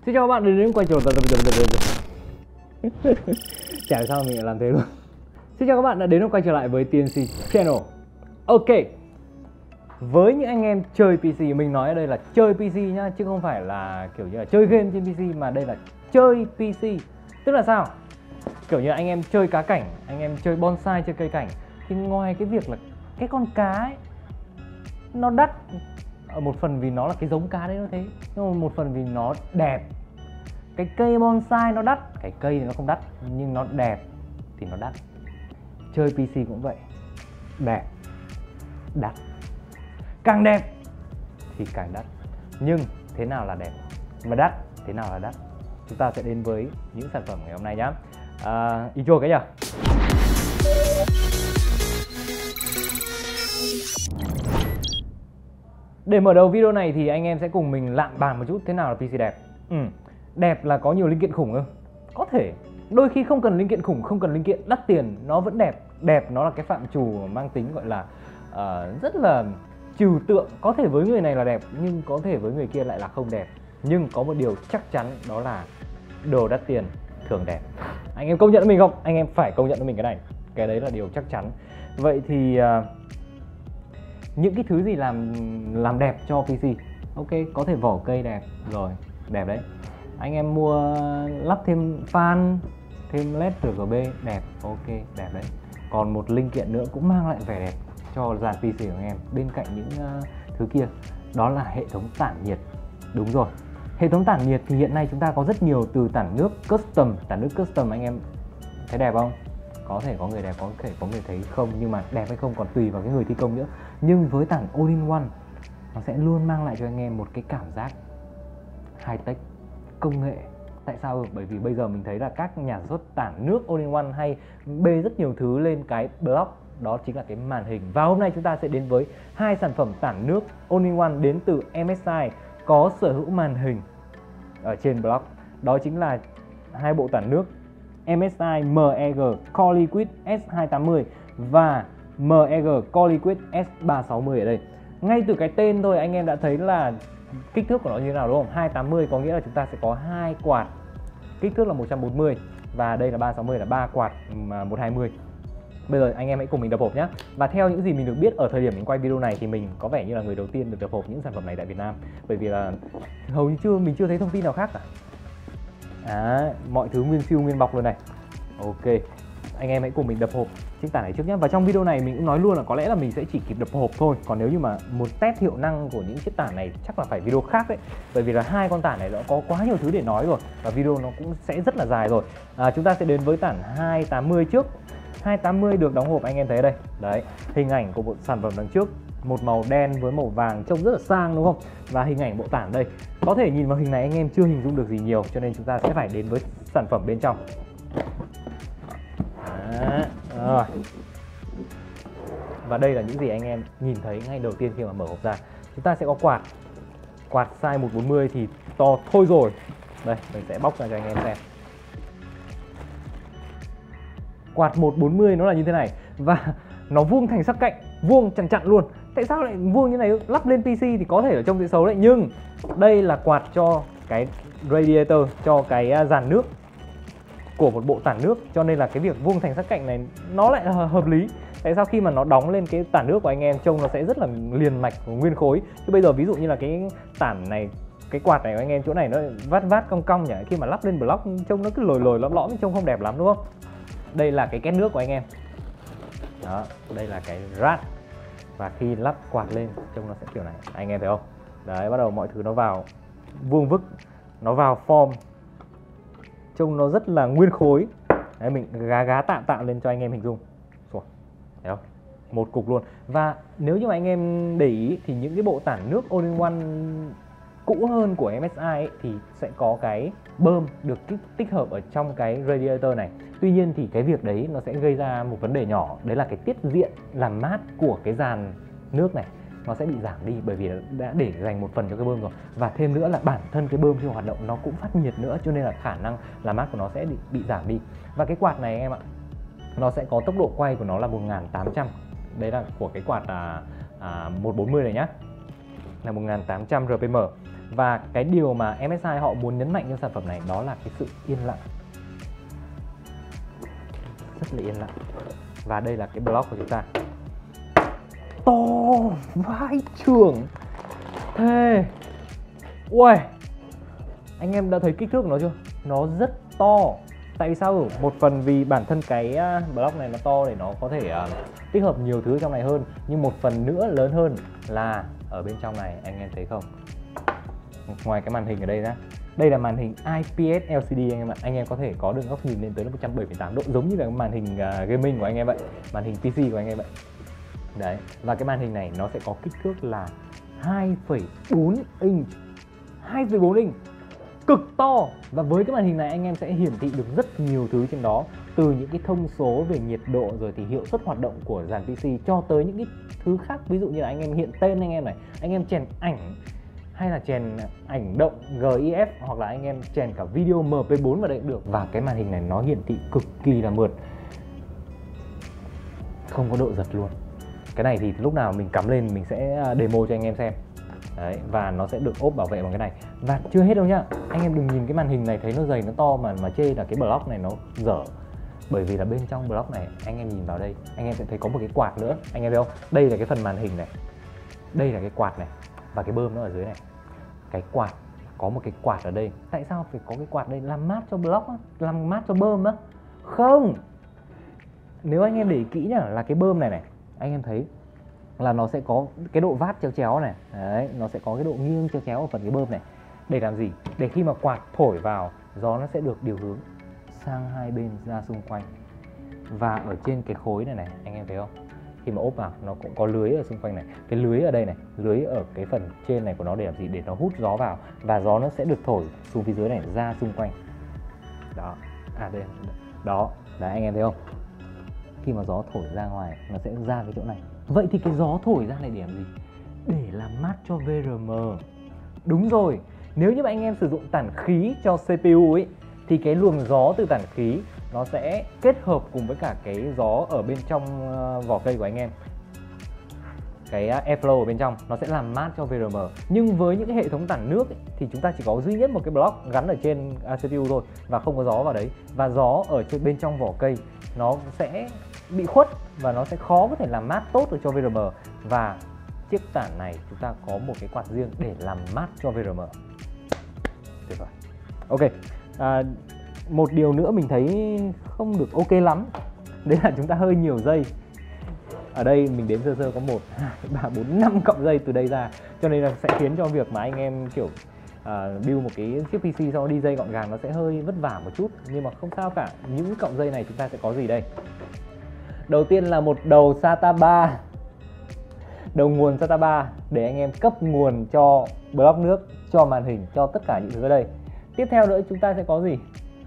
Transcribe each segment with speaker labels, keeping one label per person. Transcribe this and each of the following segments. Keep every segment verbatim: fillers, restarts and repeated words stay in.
Speaker 1: Xin chào các bạn đến quay trở lại. Chả hiểu sao mình lại làm thế luôn. Xin chào các bạn đã đến quay trở lại với tê en xê Channel. Ok, với những anh em chơi pê xê, mình nói ở đây là chơi pê xê nhá, chứ không phải là kiểu như là chơi game trên pê xê, mà đây là chơi pê xê. Tức là sao? Kiểu như anh em chơi cá cảnh, anh em chơi bonsai, chơi cây cảnh, thì ngoài cái việc là cái con cá ấy nó đắt, ở một phần vì nó là cái giống cá đấy nó thế, nhưng mà một phần vì nó đẹp. Cái cây bonsai nó đắt, cái cây thì nó không đắt nhưng nó đẹp thì nó đắt. Chơi pê xê cũng vậy, đẹp, đắt, càng đẹp thì càng đắt. Nhưng thế nào là đẹp mà đắt, thế nào là đắt, chúng ta sẽ đến với những sản phẩm ngày hôm nay nhá. À, intro cái nhỉ. Để mở đầu video này thì anh em sẽ cùng mình lạn bàn một chút thế nào là pê xê đẹp. Ừ, đẹp là có nhiều linh kiện khủng không? Có thể, đôi khi không cần linh kiện khủng, không cần linh kiện đắt tiền, nó vẫn đẹp. Đẹp nó là cái phạm trù mang tính gọi là uh, rất là trừu tượng. Có thể với người này là đẹp, nhưng có thể với người kia lại là không đẹp. Nhưng có một điều chắc chắn đó là đồ đắt tiền thường đẹp. Anh em công nhận với mình không? Anh em phải công nhận với mình cái này. Cái đấy là điều chắc chắn. Vậy thì uh, những cái thứ gì làm làm đẹp cho pê xê? Ok, có thể vỏ cây đẹp rồi, đẹp đấy. Anh em mua lắp thêm fan, thêm led rờ giê bê đẹp, ok, đẹp đấy. Còn một linh kiện nữa cũng mang lại vẻ đẹp cho dàn pê xê của anh em bên cạnh những uh, thứ kia, đó là hệ thống tản nhiệt. Đúng rồi, hệ thống tản nhiệt thì hiện nay chúng ta có rất nhiều từ tản nước custom. Tản nước custom anh em thấy đẹp không? Có thể có người đẹp, có thể có người thấy không, nhưng mà đẹp hay không còn tùy vào cái người thi công nữa. Nhưng với tản all-in-one, nó sẽ luôn mang lại cho anh em một cái cảm giác high-tech, công nghệ. Tại sao? Bởi vì bây giờ mình thấy là các nhà sản xuất tản nước all-in-one hay bê rất nhiều thứ lên cái block, đó chính là cái màn hình. Và hôm nay chúng ta sẽ đến với hai sản phẩm tản nước all-in-one đến từ em ét i có sở hữu màn hình ở trên block. Đó chính là hai bộ tản nước em ét i em e giê Core Liquid S hai tám mươi và em e giê Core Liquid S ba sáu mươi ở đây. Ngay từ cái tên thôi anh em đã thấy là kích thước của nó như thế nào đúng không? hai tám mươi có nghĩa là chúng ta sẽ có hai quạt, kích thước là một trăm bốn mươi, và đây là ba sáu mươi là ba quạt một hai mươi. Bây giờ anh em hãy cùng mình đập hộp nhé. Và theo những gì mình được biết ở thời điểm mình quay video này thì mình có vẻ như là người đầu tiên được đập hộp những sản phẩm này tại Việt Nam, bởi vì là hầu như chưa mình chưa thấy thông tin nào khác cả. À, mọi thứ nguyên siêu nguyên bọc luôn này. Ok, anh em hãy cùng mình đập hộp chiếc tản này trước nhé. Và trong video này mình cũng nói luôn là có lẽ là mình sẽ chỉ kịp đập hộp thôi. Còn nếu như mà muốn test hiệu năng của những chiếc tản này chắc là phải video khác đấy. Bởi vì là hai con tản này nó có quá nhiều thứ để nói rồi, và video nó cũng sẽ rất là dài rồi. À, chúng ta sẽ đến với tản hai tám mươi trước. hai tám mươi được đóng hộp anh em thấy đây. Đấy, hình ảnh của bộ sản phẩm đằng trước, một màu đen với màu vàng trông rất là sang đúng không? Và hình ảnh bộ tản đây. Có thể nhìn vào hình này anh em chưa hình dung được gì nhiều, cho nên chúng ta sẽ phải đến với sản phẩm bên trong. Đó, rồi. Và đây là những gì anh em nhìn thấy ngay đầu tiên khi mà mở hộp ra. Chúng ta sẽ có quạt. Quạt size một bốn mươi thì to thôi rồi. Đây, mình sẽ bóc ra cho anh em xem. Quạt một bốn mươi nó là như thế này, và nó vuông thành sắc cạnh, vuông chặn chặn luôn. Tại sao lại vuông như này? Lắp lên pê xê thì có thể ở trông sẽ xấu đấy, nhưng đây là quạt cho cái radiator, cho cái dàn nước của một bộ tản nước, cho nên là cái việc vuông thành sắc cạnh này nó lại là hợp lý. Tại sao? Khi mà nó đóng lên cái tản nước của anh em trông nó sẽ rất là liền mạch và nguyên khối. Chứ bây giờ ví dụ như là cái tản này, cái quạt này của anh em chỗ này nó vát vát cong cong nhỉ, khi mà lắp lên block trông nó cứ lồi lồi lõm lõm, trông không đẹp lắm đúng không? Đây là cái két nước của anh em. Đó, đây là cái rad. Và khi lắp quạt lên trông nó sẽ kiểu này, anh em thấy không? Đấy, bắt đầu mọi thứ nó vào vuông vức, nó vào form, trông nó rất là nguyên khối. Đấy, mình gá gá tạm tạm lên cho anh em hình dung. Thấy không? Một cục luôn. Và nếu như mà anh em để ý thì những cái bộ tản nước all-in-one cũ hơn của em ét i ấy, thì sẽ có cái bơm được tích hợp ở trong cái radiator này. Tuy nhiên thì cái việc đấy nó sẽ gây ra một vấn đề nhỏ, đấy là cái tiết diện làm mát của cái dàn nước này nó sẽ bị giảm đi, bởi vì đã để dành một phần cho cái bơm rồi. Và thêm nữa là bản thân cái bơm khi hoạt động nó cũng phát nhiệt nữa, cho nên là khả năng làm mát của nó sẽ bị, bị giảm đi. Và cái quạt này em ạ, nó sẽ có tốc độ quay của nó là một nghìn tám trăm. Đấy là của cái quạt à, à, một bốn mươi này nhá, là một nghìn tám trăm rờ pê em. Và cái điều mà em ét i họ muốn nhấn mạnh trong sản phẩm này đó là cái sự yên lặng, rất là yên lặng. Và đây là cái block của chúng ta, to vãi chưởng thề. Ui, anh em đã thấy kích thước của nó chưa? Nó rất to. Tại vì sao? Một phần vì bản thân cái block này nó to để nó có thể uh, tích hợp nhiều thứ trong này hơn. Nhưng một phần nữa lớn hơn là ở bên trong này, anh em thấy không? Ngoài cái màn hình ở đây ra, đây là màn hình i pê ét lờ xê đê anh em ạ. Anh em có thể có được góc nhìn lên tới một trăm bảy mươi tám độ, giống như là màn hình uh, gaming của anh em vậy, màn hình pê xê của anh em vậy. Đấy, và cái màn hình này nó sẽ có kích thước là hai phẩy bốn inch. hai phẩy bốn inch cực to. Và với cái màn hình này anh em sẽ hiển thị được rất nhiều thứ trên đó, từ những cái thông số về nhiệt độ rồi thì hiệu suất hoạt động của dàn pê xê cho tới những cái thứ khác. Ví dụ như là anh em hiện tên anh em này, anh em chèn ảnh hay là chèn ảnh động giê i ép, hoặc là anh em chèn cả video em pê bốn vào đây cũng được. Và cái màn hình này nó hiển thị cực kỳ là mượt, không có độ giật luôn. Cái này thì lúc nào mình cắm lên mình sẽ demo cho anh em xem. Đấy, và nó sẽ được ốp bảo vệ bằng cái này. Và chưa hết đâu nhá, anh em đừng nhìn cái màn hình này thấy nó dày nó to mà mà chê là cái block này nó dở. Bởi vì là bên trong block này anh em nhìn vào đây, anh em sẽ thấy có một cái quạt nữa. Anh em thấy không? Đây là cái phần màn hình này, đây là cái quạt này, và cái bơm nó ở dưới này. Cái quạt, có một cái quạt ở đây. Tại sao phải có cái quạt đây? Làm mát cho block á, làm mát cho bơm á? Không. Nếu anh em để ý kỹ nhá, là cái bơm này này, anh em thấy là nó sẽ có cái độ vát chéo chéo này. Đấy, nó sẽ có cái độ nghiêng chéo chéo ở phần cái bơm này. Để làm gì? Để khi mà quạt thổi vào, gió nó sẽ được điều hướng sang hai bên ra xung quanh. Và ở trên cái khối này này, anh em thấy không? Khi mà ốp vào, nó cũng có lưới ở xung quanh này. Cái lưới ở đây này, lưới ở cái phần trên này của nó để làm gì? Để nó hút gió vào. Và gió nó sẽ được thổi xuống phía dưới này, ra xung quanh. Đó, à đây, đó, đấy anh em thấy không? Khi mà gió thổi ra ngoài, nó sẽ ra cái chỗ này. Vậy thì cái gió thổi ra này để làm gì? Để làm mát cho vê rờ em. Đúng rồi, nếu như anh em sử dụng tản khí cho xê pê u ấy, thì cái luồng gió từ tản khí nó sẽ kết hợp cùng với cả cái gió ở bên trong vỏ cây của anh em, cái airflow ở bên trong, nó sẽ làm mát cho vê rờ em. Nhưng với những cái hệ thống tản nước ấy, thì chúng ta chỉ có duy nhất một cái block gắn ở trên xê pê u thôi, và không có gió vào đấy. Và gió ở trên bên trong vỏ cây nó sẽ bị khuất và nó sẽ khó có thể làm mát tốt được cho vê rờ em. Và chiếc tản này chúng ta có một cái quạt riêng để làm mát cho vê rờ em. Tuyệt vời. Ok, à, một điều nữa mình thấy không được ok lắm, đấy là chúng ta hơi nhiều dây. Ở đây mình đếm sơ sơ có một, hai, ba, bốn, năm cọng dây từ đây ra, cho nên là sẽ khiến cho việc mà anh em kiểu uh, build một cái chiếc pê xê sau đi dây gọn gàng nó sẽ hơi vất vả một chút. Nhưng mà không sao cả, những cọng dây này chúng ta sẽ có gì đây? Đầu tiên là một đầu SATA ba, đầu nguồn SATA ba để anh em cấp nguồn cho block nước, cho màn hình, cho tất cả những thứ ở đây. Tiếp theo nữa chúng ta sẽ có gì?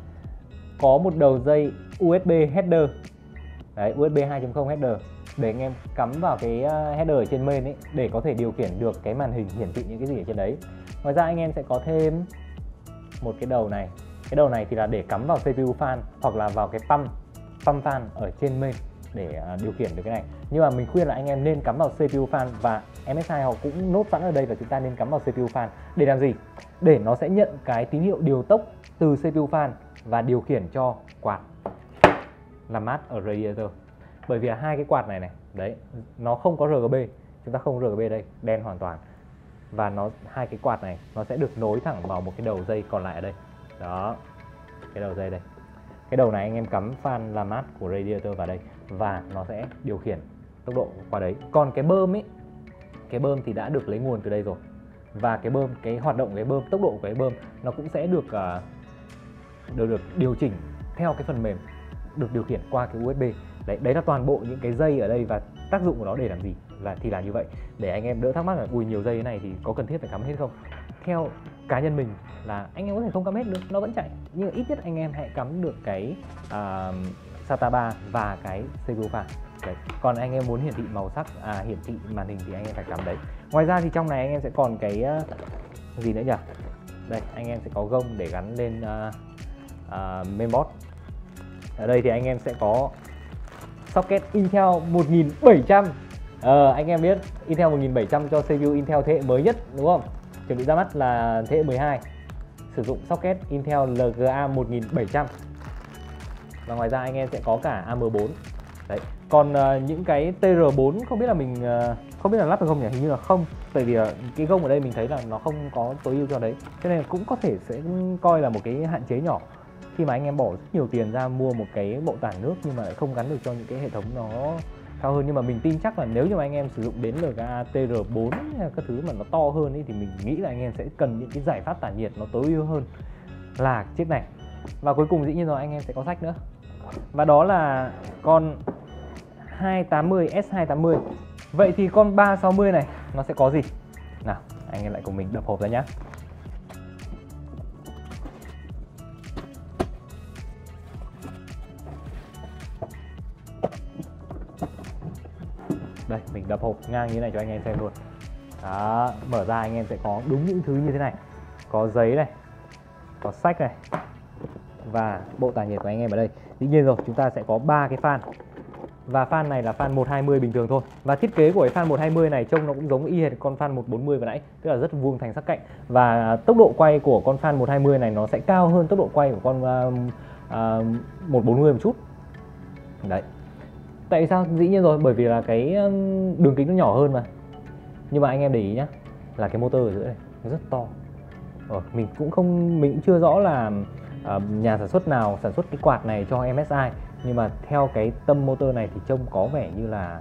Speaker 1: Có một đầu dây u ét bê header. Đấy, u ét bê hai chấm không header để anh em cắm vào cái header ở trên main ấy, để có thể điều khiển được cái màn hình hiển thị những cái gì ở trên đấy. Ngoài ra anh em sẽ có thêm một cái đầu này. Cái đầu này thì là để cắm vào xê pê u fan hoặc là vào cái pump pump fan ở trên main để điều khiển được cái này. Nhưng mà mình khuyên là anh em nên cắm vào xê pê u fan, và em ét i họ cũng nốt sẵn ở đây là chúng ta nên cắm vào xê pê u fan. Để làm gì? Để nó sẽ nhận cái tín hiệu điều tốc từ xê pê u fan và điều khiển cho quạt làm mát ở radiator. Bởi vì là hai cái quạt này này, đấy, nó không có rờ giê bê, chúng ta không rờ giê bê đây, đen hoàn toàn. Và nó hai cái quạt này nó sẽ được nối thẳng vào một cái đầu dây còn lại ở đây. Đó, cái đầu dây đây. Cái đầu này anh em cắm fan làm mát của radiator vào đây và nó sẽ điều khiển tốc độ qua đấy. Còn cái bơm ấy, cái bơm thì đã được lấy nguồn từ đây rồi. Và cái bơm, cái hoạt động cái bơm, tốc độ của cái bơm nó cũng sẽ được uh, được, được điều chỉnh theo cái phần mềm, được điều khiển qua cái u ét bê. Đấy, đấy là toàn bộ những cái dây ở đây và tác dụng của nó để làm gì là thì là như vậy. Để anh em đỡ thắc mắc là ui nhiều dây thế này thì có cần thiết phải cắm hết không? Theo cá nhân mình là anh em có thể không cắm hết được, nó vẫn chạy. Nhưng ít nhất anh em hãy cắm được cái uh, SATA ba và cái xê pê u fan. Đấy. Còn anh em muốn hiển thị màu sắc, à, hiển thị màn hình thì anh em phải cắm đấy. Ngoài ra thì trong này anh em sẽ còn cái uh, gì nữa nhỉ? Đây, anh em sẽ có gông để gắn lên uh, uh, mainboard. Ở đây thì anh em sẽ có socket Intel một nghìn bảy trăm. Ờ, anh em biết Intel một nghìn bảy trăm cho xê pê u Intel thế hệ mới nhất đúng không? chuẩn bị ra mắt là thế hệ mười hai, sử dụng socket Intel L G A một nghìn bảy trăm. Và ngoài ra anh em sẽ có cả A M bốn. Đấy. Còn uh, những cái T R bốn không biết là mình uh, không biết là lắp được không nhỉ, hình như là không. Tại vì uh, cái gông ở đây mình thấy là nó không có tối ưu cho đấy. Cho nên cũng có thể sẽ coi là một cái hạn chế nhỏ khi mà anh em bỏ rất nhiều tiền ra mua một cái bộ tản nước nhưng mà lại không gắn được cho những cái hệ thống nó cao hơn. Nhưng mà mình tin chắc là nếu như mà anh em sử dụng đến L G A T R bốn hay các thứ mà nó to hơn ấy, thì mình nghĩ là anh em sẽ cần những cái giải pháp tản nhiệt nó tối ưu hơn là chiếc này. Và cuối cùng dĩ nhiên rồi anh em sẽ có sách nữa. Và đó là con hai tám mươi S hai tám mươi. Vậy thì con ba sáu mươi này nó sẽ có gì? Nào, anh em lại cùng mình đập hộp ra nhé. Đây, mình đập hộp ngang như thế này cho anh em xem luôn. Đó, mở ra anh em sẽ có đúng những thứ như thế này. Có giấy này, có sách này, và bộ tản nhiệt của anh em ở đây. Dĩ nhiên rồi, chúng ta sẽ có ba cái fan. Và fan này là fan một hai mươi bình thường thôi. Và thiết kế của cái fan một hai mươi này trông nó cũng giống y hệt con fan một bốn mươi vừa nãy, tức là rất vuông thành sắc cạnh. Và tốc độ quay của con fan một hai mươi này nó sẽ cao hơn tốc độ quay của con uh, uh, một bốn mươi một chút. Đấy. Tại sao? Dĩ nhiên rồi, bởi vì là cái đường kính nó nhỏ hơn mà. Nhưng mà anh em để ý nhá, là cái motor ở giữa này nó rất to. Ờ, mình cũng không mình cũng chưa rõ là uh, nhà sản xuất nào sản xuất cái quạt này cho M S I, nhưng mà theo cái tâm motor này thì trông có vẻ như là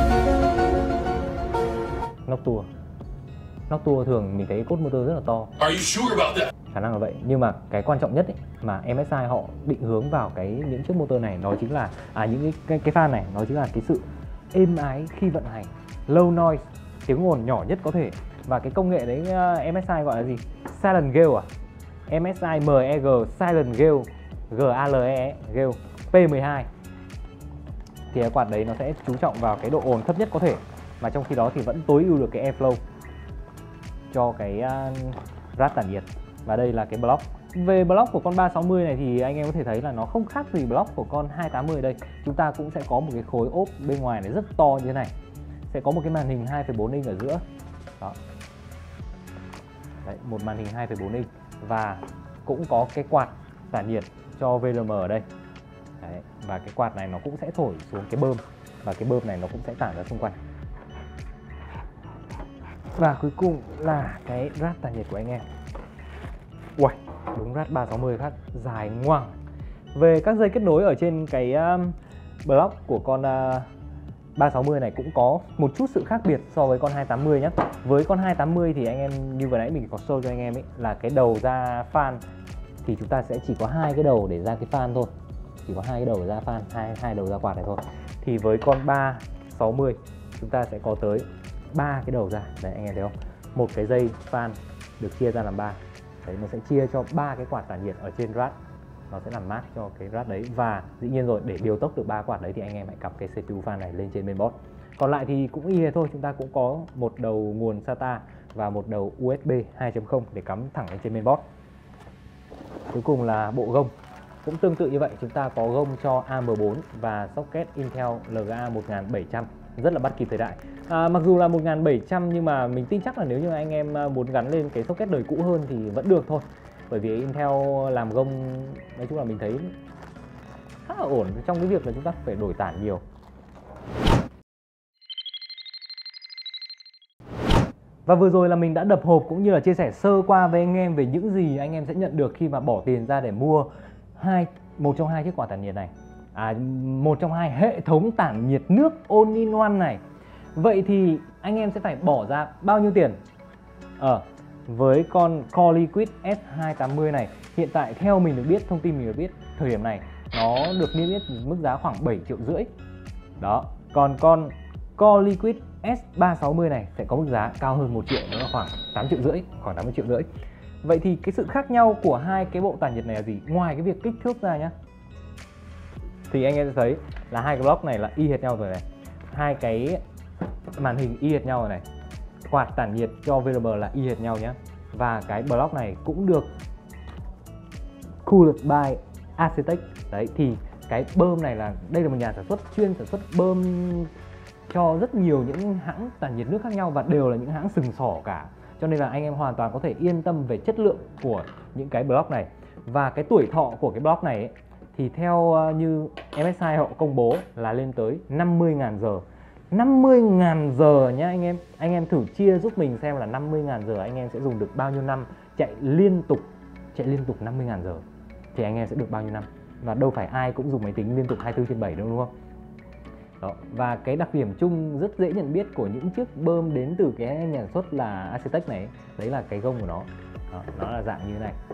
Speaker 1: Noctua. Noctua thường mình thấy cốt motor rất là to. Are you sure about that? Khả năng là vậy. Nhưng mà cái quan trọng nhất ấy, mà M S I họ định hướng vào cái những chiếc motor này nó chính là à những cái cái, cái fan này nó chính là cái sự êm ái khi vận hành, low noise, tiếng ồn nhỏ nhất có thể. Và cái công nghệ đấy uh, M S I gọi là gì? Silent Gale à? M S I M E G Silent Gale, G A L E Gale P mười hai. Thì cái quạt đấy nó sẽ chú trọng vào cái độ ồn thấp nhất có thể, mà trong khi đó thì vẫn tối ưu được cái airflow cho cái uh, rát tản nhiệt. Và đây là cái block. Về block của con ba sáu mươi này thì anh em có thể thấy là nó không khác gì block của con hai tám mươi đây. Chúng ta cũng sẽ có một cái khối ốp bên ngoài này rất to như thế này. Sẽ có một cái màn hình hai phẩy bốn inch ở giữa. Đó. Đấy, một màn hình hai phẩy bốn inch. Và cũng có cái quạt tản nhiệt cho V R M ở đây. Đấy. Và cái quạt này nó cũng sẽ thổi xuống cái bơm. Và cái bơm này nó cũng sẽ tản ra xung quanh. Và cuối cùng là cái rát tản nhiệt của anh em. Uầy, đúng rát ba sáu mươi khác, dài ngoằng. Về các dây kết nối ở trên cái um, block của con uh, ba sáu mươi này cũng có một chút sự khác biệt so với con hai tám mươi nhé. Với con hai tám mươi thì anh em như vừa nãy mình có show cho anh em ấy, là cái đầu ra fan thì chúng ta sẽ chỉ có hai cái đầu để ra cái fan thôi. Chỉ có hai cái đầu để ra fan, hai hai đầu ra quạt này thôi. Thì với con ba sáu mươi chúng ta sẽ có tới ba cái đầu ra. Đấy anh em thấy không? Một cái dây fan được chia ra làm ba. Đấy, nó sẽ chia cho ba cái quạt tản nhiệt ở trên rát. Nó sẽ làm mát cho cái rát đấy. Và dĩ nhiên rồi, để điều tốc được ba quạt đấy thì anh em hãy cặp cái C P U fan này lên trên mainboard. Còn lại thì cũng y thôi, chúng ta cũng có một đầu nguồn SATA và một đầu U S B hai chấm không để cắm thẳng lên trên mainboard. Cuối cùng là bộ gông. Cũng tương tự như vậy, chúng ta có gông cho A M bốn và socket Intel L G A một nghìn bảy trăm, rất là bắt kịp thời đại. À, mặc dù là một nghìn bảy trăm nhưng mà mình tin chắc là nếu như anh em muốn gắn lên cái socket đời cũ hơn thì vẫn được thôi. Bởi vì Intel làm gông nói chung là mình thấy khá là ổn trong cái việc là chúng ta phải đổi tản nhiều. Và vừa rồi là mình đã đập hộp cũng như là chia sẻ sơ qua với anh em về những gì anh em sẽ nhận được khi mà bỏ tiền ra để mua hai một trong hai chiếc quạt tản nhiệt này. À, một trong hai hệ thống tản nhiệt nước all in one này. Vậy thì anh em sẽ phải bỏ ra bao nhiêu tiền? Ờ, với con Core Liquid S hai tám mươi này, hiện tại theo mình được biết, thông tin mình được biết, thời điểm này nó được niêm yết mức giá khoảng bảy triệu rưỡi. Đó, còn con Core Liquid S ba sáu mươi này sẽ có mức giá cao hơn một triệu, đó là khoảng tám triệu rưỡi, khoảng tám mươi triệu rưỡi. Vậy thì cái sự khác nhau của hai cái bộ tản nhiệt này là gì? Ngoài cái việc kích thước ra nhá, thì anh em sẽ thấy là hai cái block này là y hệt nhau rồi này, hai cái màn hình y hệt nhau rồi này, quạt tản nhiệt cho V R M là y hệt nhau nhé. Và cái block này cũng được cooled by Asetek. Đấy, thì cái bơm này là, đây là một nhà sản xuất chuyên sản xuất bơm cho rất nhiều những hãng tản nhiệt nước khác nhau và đều là những hãng sừng sỏ cả. Cho nên là anh em hoàn toàn có thể yên tâm về chất lượng của những cái block này. Và cái tuổi thọ của cái block này ấy, thì theo như em ét i họ công bố là lên tới năm mươi nghìn giờ. năm mươi nghìn giờ nhá anh em. Anh em thử chia giúp mình xem là năm mươi nghìn giờ anh em sẽ dùng được bao nhiêu năm chạy liên tục, chạy liên tục năm mươi nghìn giờ thì anh em sẽ được bao nhiêu năm. Và đâu phải ai cũng dùng máy tính liên tục hai mươi bốn trên bảy đâu, đúng không? Đó. Và cái đặc điểm chung rất dễ nhận biết của những chiếc bơm đến từ cái nhà sản xuất là Asetek này, đấy là cái gông của nó. Đó, nó là dạng như thế này.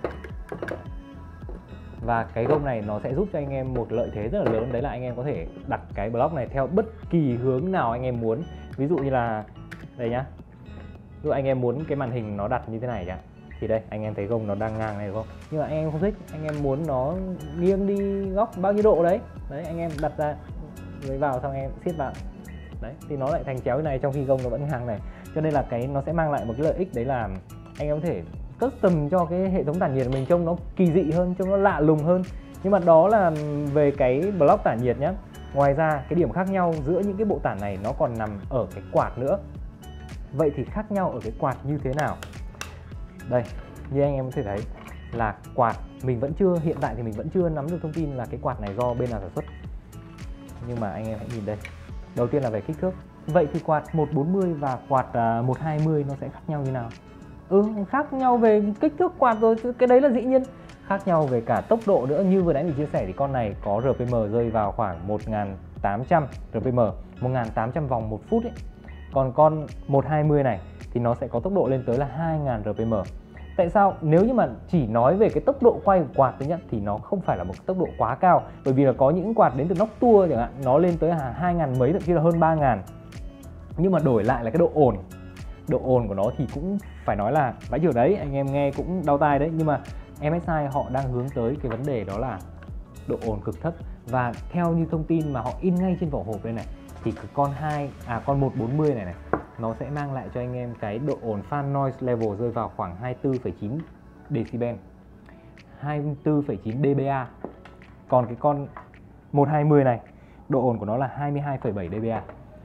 Speaker 1: Và cái gông này nó sẽ giúp cho anh em một lợi thế rất là lớn, đấy là anh em có thể đặt cái block này theo bất kỳ hướng nào anh em muốn. Ví dụ như là đây nhá, ví dụ anh em muốn cái màn hình nó đặt như thế này nhá, thì đây anh em thấy gông nó đang ngang này đúng không? Nhưng mà anh em không thích, anh em muốn nó nghiêng đi góc bao nhiêu độ đấy, đấy anh em đặt ra rồi vào xong em siết vào, đấy thì nó lại thành chéo như này trong khi gông nó vẫn ngang này. Cho nên là cái nó sẽ mang lại một cái lợi ích, đấy là anh em có thể custom cho cái hệ thống tản nhiệt của mình trông nó kỳ dị hơn, trông nó lạ lùng hơn. Nhưng mà đó là về cái block tản nhiệt nhé. Ngoài ra cái điểm khác nhau giữa những cái bộ tản này nó còn nằm ở cái quạt nữa. Vậy thì khác nhau ở cái quạt như thế nào? Đây, như anh em có thể thấy là quạt mình vẫn chưa, hiện tại thì mình vẫn chưa nắm được thông tin là cái quạt này do bên nào sản xuất. Nhưng mà anh em hãy nhìn đây. Đầu tiên là về kích thước. Vậy thì quạt một bốn mươi và quạt một hai mươi nó sẽ khác nhau như nào? Ừ, khác nhau về kích thước quạt rồi, cái đấy là dĩ nhiên. Khác nhau về cả tốc độ nữa. Như vừa nãy mình chia sẻ thì con này có rờ pê em rơi vào khoảng một nghìn tám trăm rờ pê em, một nghìn tám trăm vòng một phút ấy. Còn con một hai mươi này thì nó sẽ có tốc độ lên tới là hai nghìn rờ pê em. Tại sao? Nếu như mà chỉ nói về cái tốc độ quay của quạt thứ nhất thì nó không phải là một tốc độ quá cao. Bởi vì là có những quạt đến từ Noctua chẳng hạn, nó lên tới hai nghìn mấy, thậm chí là hơn ba nghìn. Nhưng mà đổi lại là cái độ ồn. Độ ồn của nó thì cũng phải nói là vãi chưởng đấy, anh em nghe cũng đau tai đấy. Nhưng mà em ét i họ đang hướng tới cái vấn đề đó là độ ồn cực thấp. Và theo như thông tin mà họ in ngay trên vỏ hộp đây này, thì con hai à con một bốn mươi này này nó sẽ mang lại cho anh em cái độ ồn fan noise level rơi vào khoảng hai mươi tư phẩy chín decibel, hai mươi tư phẩy chín dBA. Còn cái con một hai mươi này độ ồn của nó là hai mươi hai phẩy bảy dBA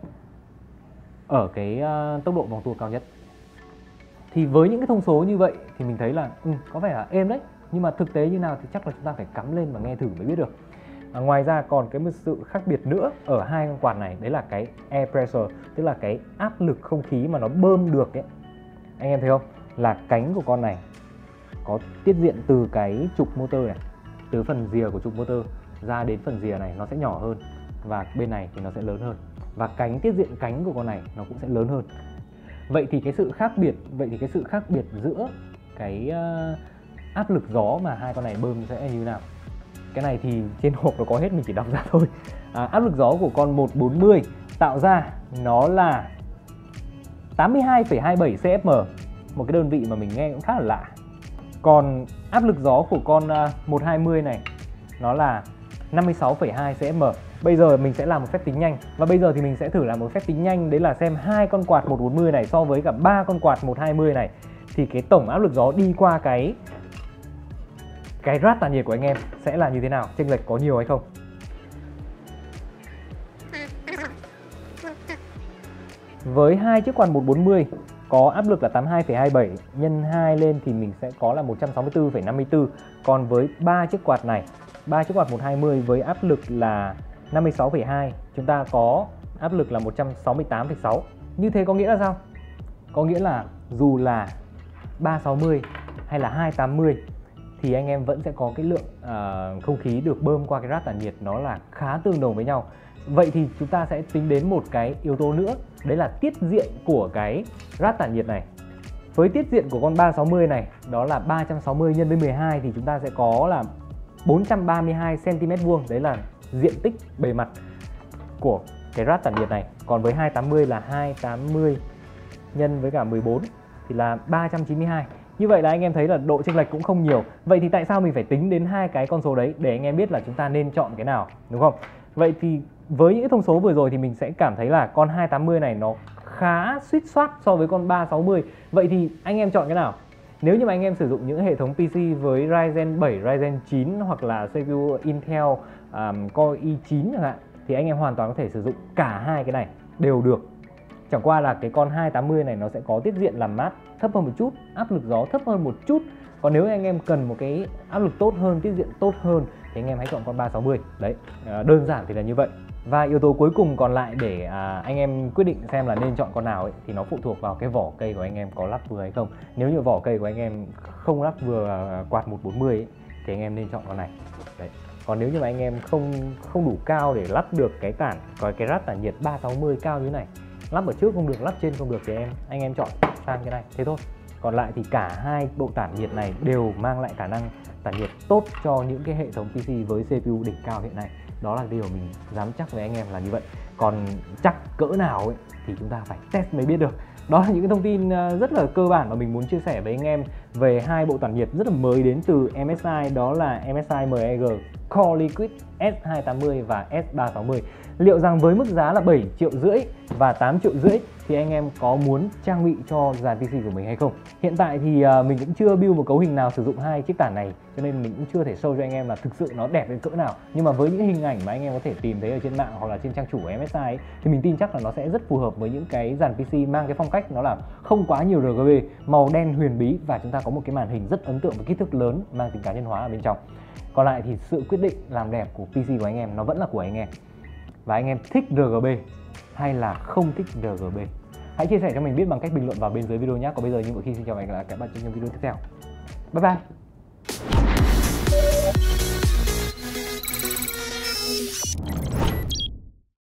Speaker 1: ở cái uh, tốc độ vòng tua cao nhất. Thì với những cái thông số như vậy thì mình thấy là ừ, có vẻ là êm đấy. Nhưng mà thực tế như nào thì chắc là chúng ta phải cắm lên và nghe thử mới biết được. À, ngoài ra còn cái một sự khác biệt nữa ở hai con quạt này, đấy là cái air pressure, tức là cái áp lực không khí mà nó bơm được ấy. Anh em thấy không? Là cánh của con này có tiết diện từ cái trục motor này, từ phần rìa của trục motor ra đến phần rìa này nó sẽ nhỏ hơn, và bên này thì nó sẽ lớn hơn. Và cánh tiết diện cánh của con này nó cũng sẽ lớn hơn. Vậy thì cái sự khác biệt, vậy thì cái sự khác biệt giữa cái uh, áp lực gió mà hai con này bơm sẽ như nào? Cái này thì trên hộp nó có hết, mình chỉ đọc ra thôi. À, áp lực gió của con một bốn mươi tạo ra nó là tám mươi hai phẩy hai mươi bảy xê ép em, một cái đơn vị mà mình nghe cũng khá là lạ. Còn áp lực gió của con một hai mươi này nó là năm mươi sáu phẩy hai xê ép em. Bây giờ mình sẽ làm một phép tính nhanh, và bây giờ thì mình sẽ thử làm một phép tính nhanh, đấy là xem hai con quạt một bốn mươi này so với cả ba con quạt một hai mươi này thì cái tổng áp lực gió đi qua cái cái rát tản nhiệt của anh em sẽ là như thế nào, chênh lệch có nhiều hay không. Với hai chiếc quạt một bốn mươi có áp lực là tám mươi hai phẩy hai mươi bảy nhân hai lên thì mình sẽ có là một trăm sáu mươi tư phẩy năm mươi tư. Còn với ba chiếc quạt này, ba chiếc quạt một hai mươi với áp lực là năm mươi sáu phẩy hai, chúng ta có áp lực là một trăm sáu mươi tám phẩy sáu. Như thế có nghĩa là sao? Có nghĩa là dù là ba sáu mươi hay là hai tám mươi thì anh em vẫn sẽ có cái lượng uh, không khí được bơm qua cái rát tản nhiệt nó là khá tương đồng với nhau. Vậy thì chúng ta sẽ tính đến một cái yếu tố nữa, đấy là tiết diện của cái rát tản nhiệt này. Với tiết diện của con ba sáu mươi này đó là ba trăm sáu mươi nhân với mười hai thì chúng ta sẽ có là bốn trăm ba mươi hai xăng ti mét vuông, đấy là diện tích bề mặt của cái rát tản nhiệt này. Còn với hai tám mươi là hai tám mươi nhân với cả mười bốn thì là ba trăm chín mươi hai. Như vậy là anh em thấy là độ chênh lệch cũng không nhiều. Vậy thì tại sao mình phải tính đến hai cái con số đấy để anh em biết là chúng ta nên chọn cái nào, đúng không? Vậy thì với những cái thông số vừa rồi thì mình sẽ cảm thấy là con hai tám mươi này nó khá suýt soát so với con ba sáu mươi. Vậy thì anh em chọn cái nào? Nếu như mà anh em sử dụng những hệ thống pê xê với Ryzen bảy, Ryzen chín hoặc là xê pê u Intel um, Core i chín chẳng hạn thì anh em hoàn toàn có thể sử dụng cả hai cái này đều được. Chẳng qua là cái con hai tám mươi này nó sẽ có tiết diện làm mát thấp hơn một chút, áp lực gió thấp hơn một chút. Còn nếu anh em cần một cái áp lực tốt hơn, tiết diện tốt hơn thì anh em hãy chọn con ba sáu mươi. Đấy, đơn giản thì là như vậy. Và yếu tố cuối cùng còn lại để à, anh em quyết định xem là nên chọn con nào ấy, thì nó phụ thuộc vào cái vỏ cây của anh em có lắp vừa hay không. Nếu như vỏ cây của anh em không lắp vừa quạt một bốn mươi ấy, thì anh em nên chọn con này. Đấy. Còn nếu như mà anh em không không đủ cao để lắp được cái tản, có cái rát tản nhiệt ba sáu mươi cao như này, lắp ở trước không được, lắp trên không được thì em anh em chọn sang cái này, thế thôi. Còn lại thì cả hai bộ tản nhiệt này đều mang lại khả năng tản nhiệt tốt cho những cái hệ thống pê xê với xê pê u đỉnh cao hiện nay. Đó là điều mình dám chắc với anh em là như vậy. Còn chắc cỡ nào ấy thì chúng ta phải test mới biết được. Đó là những cái thông tin rất là cơ bản mà mình muốn chia sẻ với anh em về hai bộ tản nhiệt rất là mới đến từ em ét i, đó là em ét i em e giê Core Liquid S hai tám mươi và S ba sáu mươi. Liệu rằng với mức giá là bảy triệu rưỡi và tám triệu rưỡi thì anh em có muốn trang bị cho dàn pê xê của mình hay không? Hiện tại thì mình cũng chưa build một cấu hình nào sử dụng hai chiếc tản này, cho nên mình cũng chưa thể show cho anh em là thực sự nó đẹp đến cỡ nào. Nhưng mà với những hình ảnh mà anh em có thể tìm thấy ở trên mạng hoặc là trên trang chủ của em ét i ấy, thì mình tin chắc là nó sẽ rất phù hợp với những cái dàn pê xê mang cái phong cách nó là không quá nhiều rờ giê bê, màu đen huyền bí, và chúng ta có một cái màn hình rất ấn tượng với kích thước lớn mang tính cá nhân hóa ở bên trong. Còn lại thì sự quyết định làm đẹp của pê xê của anh em nó vẫn là của anh em. Và anh em thích rờ giê bê hay là không thích rờ giê bê? Hãy chia sẻ cho mình biết bằng cách bình luận vào bên dưới video nhé. Còn bây giờ như mọi khi xin chào và hẹn gặp lại các bạn trong những video tiếp theo. Bye bye.